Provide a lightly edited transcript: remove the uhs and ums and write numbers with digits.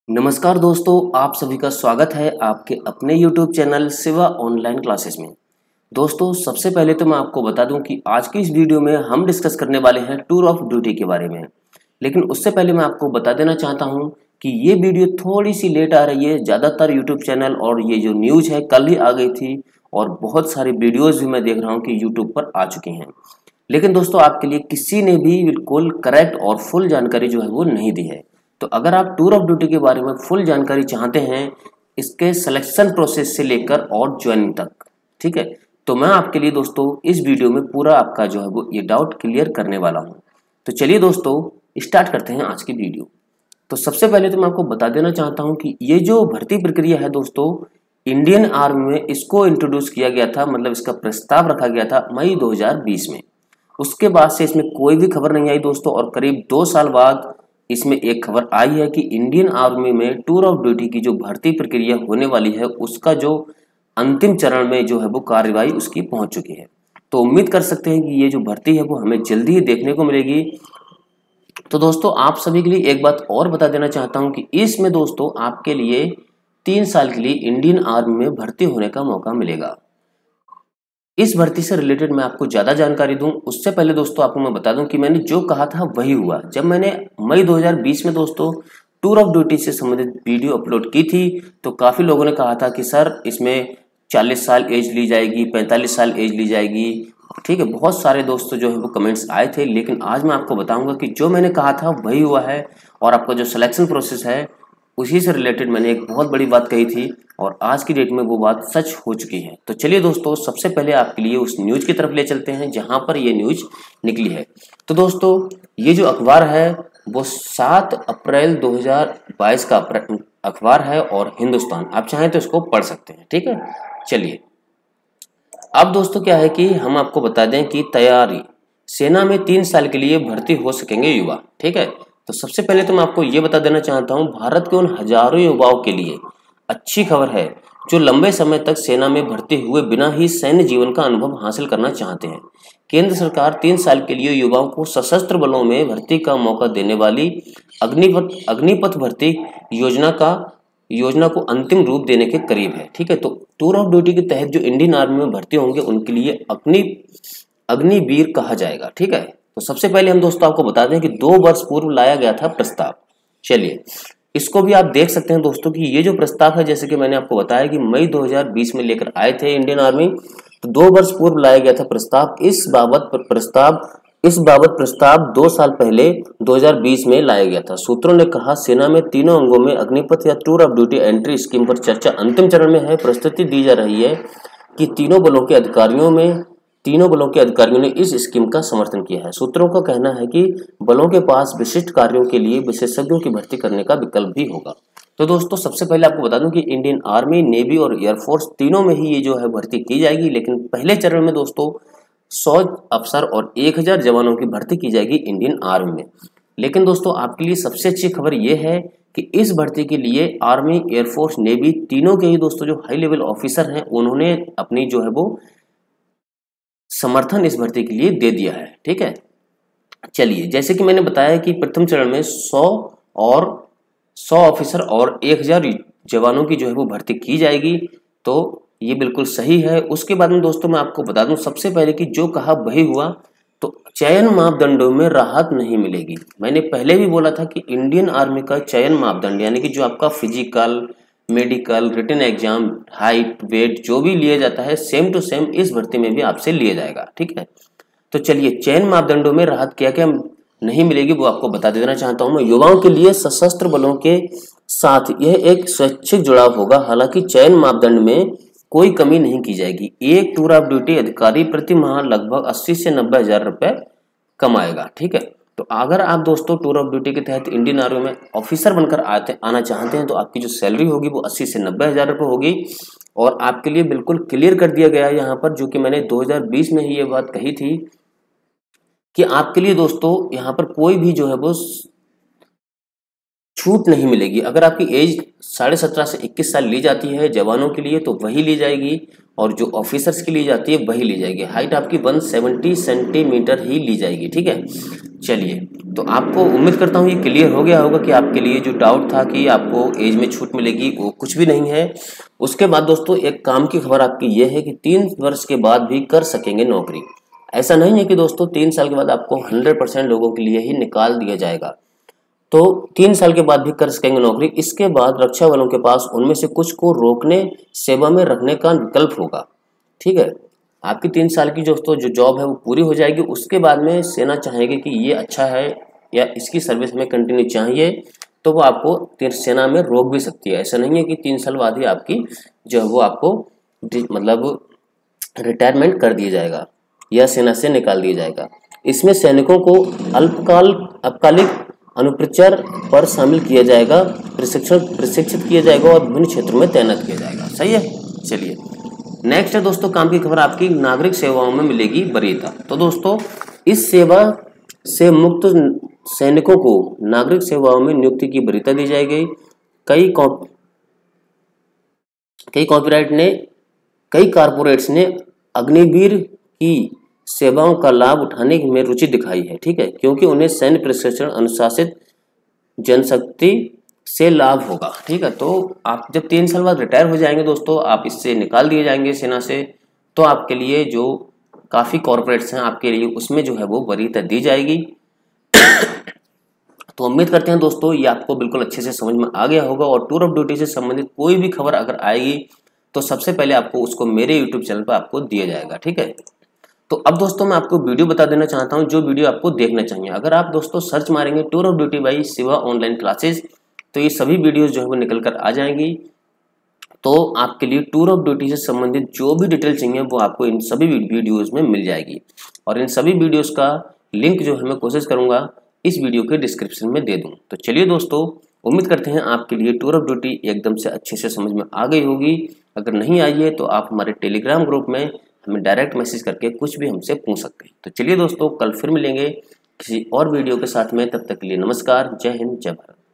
नमस्कार दोस्तों, आप सभी का स्वागत है आपके अपने YouTube channel Shiva online classes में। दोस्तों, सबसे पहले तो मैं आपको बता दूं कि आज की इस वीडियो में हम डिस्कस करने वाले हैं टूर ऑफ ड्यूटी के बारे में। लेकिन उससे पहले मैं आपको बता देना चाहता हूं कि ये वीडियो थोड़ी सी लेट आ रही है। ज़्यादातर YouTube चैनल और ये जो न्यूज़ है कल ही आ गई थी और बहुत सारी वीडियोज़ भी मैं देख रहा हूँ कि यूट्यूब पर आ चुकी हैं। लेकिन दोस्तों, आपके लिए किसी ने भी बिल्कुल करेक्ट और फुल जानकारी जो है वो नहीं दी है। तो अगर आप टूर ऑफ ड्यूटी के बारे में फुल जानकारी चाहते हैं, इसके सिलेक्शन प्रोसेस से लेकर और ज्वाइनिंग तक, ठीक है, तो मैं आपके लिए दोस्तों इस वीडियो में पूरा आपका जो है वो ये डाउट क्लियर करने वाला हूँ। तो चलिए दोस्तों, स्टार्ट करते हैं आज की वीडियो। तो सबसे पहले तो मैं आपको बता देना चाहता हूँ कि ये जो भर्ती प्रक्रिया है दोस्तों, इंडियन आर्मी में इसको इंट्रोड्यूस किया गया था, मतलब इसका प्रस्ताव रखा गया था मई 2020 में। उसके बाद से इसमें कोई भी खबर नहीं आई दोस्तों, और करीब 2 साल बाद इसमें एक खबर आई है कि इंडियन आर्मी में टूर ऑफ ड्यूटी की जो भर्ती प्रक्रिया होने वाली है उसका जो अंतिम चरण में जो है वो कार्यवाही उसकी पहुंच चुकी है। तो उम्मीद कर सकते हैं कि ये जो भर्ती है वो हमें जल्दी ही देखने को मिलेगी। तो दोस्तों, आप सभी के लिए एक बात और बता देना चाहता हूं कि इसमें दोस्तों आपके लिए 3 साल के लिए इंडियन आर्मी में भर्ती होने का मौका मिलेगा। इस भर्ती से रिलेटेड मैं आपको ज़्यादा जानकारी दूं उससे पहले दोस्तों आपको मैं बता दूं कि मैंने जो कहा था वही हुआ। जब मैंने मई 2020 में दोस्तों टूर ऑफ ड्यूटी से संबंधित वीडियो अपलोड की थी तो काफ़ी लोगों ने कहा था कि सर इसमें 40 साल एज ली जाएगी, 45 साल एज ली जाएगी, ठीक है। बहुत सारे दोस्तों जो है वो कमेंट्स आए थे, लेकिन आज मैं आपको बताऊंगा कि जो मैंने कहा था वही हुआ है। और आपका जो सिलेक्शन प्रोसेस है उसी से रिलेटेड मैंने एक बहुत बड़ी बात कही थी और आज की डेट में वो बात सच हो चुकी है। तो चलिए दोस्तों, सबसे पहले आपके लिए उस न्यूज़ की तरफ ले चलते हैं जहां पर ये न्यूज़ निकली है। तो दोस्तों, ये जो अखबार है वो 7 अप्रैल 2022 का अखबार है और हिंदुस्तान, आप चाहें तो इसको पढ़ सकते हैं, ठीक है। चलिए, अब दोस्तों क्या है कि हम आपको बता दें कि तैयारी, सेना में 3 साल के लिए भर्ती हो सकेंगे युवा, ठीक है। तो सबसे पहले तो मैं आपको ये बता देना चाहता हूँ, भारत के उन हजारों युवाओं के लिए अच्छी खबर है जो लंबे समय तक सेना में भर्ती हुए बिना ही सैन्य जीवन का अनुभव हासिल करना चाहते हैं। केंद्र सरकार 3 साल के लिए युवाओं को सशस्त्र बलों में भर्ती का मौका देने वाली अग्निपथ भर्ती योजना को अंतिम रूप देने के करीब है, ठीक है। तो टूर ऑफ ड्यूटी के तहत जो इंडियन आर्मी में भर्ती होंगे उनके लिए अग्निवीर कहा जाएगा, ठीक है। तो सबसे पहले हम दोस्तों आपको बता दें कि 2 वर्ष पूर्व लाया गया था प्रस्ताव। चलिए, इसको भी आप देख सकते हैं दोस्तों कि ये जो प्रस्ताव है, जैसे कि मैंने आपको बताया कि मई 2020 में लेकर आए थे इंडियन आर्मी, तो 2 वर्ष पूर्व लाया गया था प्रस्ताव। इस बाबत प्रस्ताव 2 साल पहले 2020 में लाया गया था। सूत्रों ने कहा, सेना में तीनों अंगों में अग्निपथ या tour of duty entry scheme पर चर्चा अंतिम चरण में है। प्रस्तुति दी जा रही है कि तीनों बलों के अधिकारियों ने इस स्कीम का समर्थन किया है। सूत्रों का कहना है कि बलों के पास विशिष्ट कार्यों के लिए विशेषज्ञों की भर्ती करने का विकल्प भी होगा। तो दोस्तों, सबसे पहले आपको बता दूं कि इंडियन आर्मी, नेवी और एयरफोर्स तीनों में ही ये जो है भर्ती की जाएगी। लेकिन पहले चरण में दोस्तों 100 अफसर और 1000 जवानों की भर्ती की जाएगी इंडियन आर्मी में। लेकिन दोस्तों, आपके लिए सबसे अच्छी खबर यह है कि इस भर्ती के लिए आर्मी, एयरफोर्स, नेवी तीनों के ही दोस्तों जो हाई लेवल ऑफिसर हैं उन्होंने अपनी जो है वो समर्थन इस भर्ती के लिए दे दिया है, ठीक है। चलिए, जैसे कि मैंने बताया कि प्रथम चरण में 100 ऑफिसर और 1000 जवानों की जो है वो भर्ती की जाएगी, तो ये बिल्कुल सही है। उसके बाद में दोस्तों मैं आपको बता दूं सबसे पहले कि जो कहा वही हुआ। तो चयन मापदंडों में राहत नहीं मिलेगी। मैंने पहले भी बोला था कि इंडियन आर्मी का चयन मापदंड, यानी कि जो आपका physical, medical, written exam, height, weight जो भी लिया जाता है सेम टू सेम इस भर्ती में भी आपसे लिया जाएगा, ठीक है। तो चलिए, चयन मापदंडों में राहत क्या क्या नहीं मिलेगी वो आपको बता देना चाहता हूं मैं। युवाओं के लिए सशस्त्र बलों के साथ यह एक स्वैच्छिक जुड़ाव होगा। हालांकि चयन मापदंड में कोई कमी नहीं की जाएगी। एक टूर ऑफ ड्यूटी अधिकारी प्रति माह लगभग 80 से 90 हजार रुपए कमाएगा, ठीक है। तो अगर आप दोस्तों टूर ऑफ ड्यूटी के तहत इंडियन आर्मी में ऑफिसर बनकर आना चाहते हैं तो आपकी जो सैलरी होगी वो 80 से 90 हजार रुपये होगी। और आपके लिए बिल्कुल क्लियर कर दिया गया है यहाँ पर, जो कि मैंने 2020 में ही ये बात कही थी कि आपके लिए दोस्तों यहाँ पर कोई भी जो है वो छूट नहीं मिलेगी। अगर आपकी एज 17.5 से 21 साल ली जाती है जवानों के लिए तो वही ली जाएगी, और जो ऑफिसर्स के लिए जाती है वही ली जाएगी। हाइट आपकी 170 सेंटीमीटर ही ली जाएगी, ठीक है। चलिए, तो आपको उम्मीद करता हूँ ये क्लियर हो गया होगा कि आपके लिए जो डाउट था कि आपको एज में छूट मिलेगी, वो कुछ भी नहीं है। उसके बाद दोस्तों एक काम की खबर आपकी ये है कि 3 वर्ष के बाद भी कर सकेंगे नौकरी। ऐसा नहीं है कि दोस्तों 3 साल के बाद आपको 100% लोगों के लिए ही निकाल दिया जाएगा। तो 3 साल के बाद भी कर सकेंगे नौकरी। इसके बाद रक्षा बलों के पास उनमें से कुछ को रोकने, सेवा में रखने का विकल्प होगा, ठीक है। आपकी 3 साल की दोस्तों जो जॉब है वो पूरी हो जाएगी। उसके बाद में सेना चाहेगी कि ये अच्छा है या इसकी सर्विस हमें कंटिन्यू चाहिए, तो वो आपको सेना में रोक भी सकती है। ऐसा नहीं है कि 3 साल बाद ही आपकी जो है वो आपको मतलब रिटायरमेंट कर दिया जाएगा या सेना से निकाल दिया जाएगा। इसमें सैनिकों को अल्पकालिक अनुप्रचार पर शामिल किया जाएगा, प्रशिक्षित किया जाएगा और विभिन्न क्षेत्रों में तैनात किया जाएगा। सही है। चलिए नेक्स्ट है दोस्तों काम की खबर आपकी, नागरिक सेवाओं में मिलेगी वरीयता। तो दोस्तों इस सेवा से मुक्त सैनिकों को नागरिक सेवाओं में नियुक्ति की वरीयता दी जाएगी। कई कॉर्पोरेट्स ने अग्निवीर की सेवाओं का लाभ उठाने में रुचि दिखाई है, ठीक है, क्योंकि उन्हें सैन्य प्रशिक्षण, अनुशासित जनशक्ति से लाभ होगा, ठीक है। तो आप जब 3 साल बाद रिटायर हो जाएंगे दोस्तों, आप इससे निकाल दिए जाएंगे सेना से, तो आपके लिए जो काफ़ी कॉर्पोरेट्स हैं आपके लिए उसमें जो है वो वरीयता दी जाएगी। तो उम्मीद करते हैं दोस्तों ये आपको बिल्कुल अच्छे से समझ में आ गया होगा, और टूर ऑफ ड्यूटी से संबंधित कोई भी खबर अगर आएगी तो सबसे पहले आपको उसको मेरे यूट्यूब चैनल पर आपको दिया जाएगा, ठीक है। तो अब दोस्तों मैं आपको वीडियो बता देना चाहता हूं जो वीडियो आपको देखना चाहिए। अगर आप दोस्तों सर्च मारेंगे tour of duty by Shiva online classes, तो ये सभी वीडियोस जो है वो निकल कर आ जाएंगी। तो आपके लिए टूर ऑफ ड्यूटी से संबंधित जो भी डिटेल चाहिए वो आपको इन सभी वीडियोस में मिल जाएगी, और इन सभी वीडियोस का लिंक जो है मैं कोशिश करूंगा इस वीडियो के डिस्क्रिप्शन में दे दूं। तो चलिए दोस्तों, उम्मीद करते हैं आपके लिए टूर ऑफ ड्यूटी एकदम से अच्छे से समझ में आ गई होगी। अगर नहीं आई है तो आप हमारे टेलीग्राम ग्रुप में हमें डायरेक्ट मैसेज करके कुछ भी हमसे पूछ सकते हैं। तो चलिए दोस्तों, कल फिर मिलेंगे किसी और वीडियो के साथ में। तब तक के लिए नमस्कार, जय हिंद, जय भारत।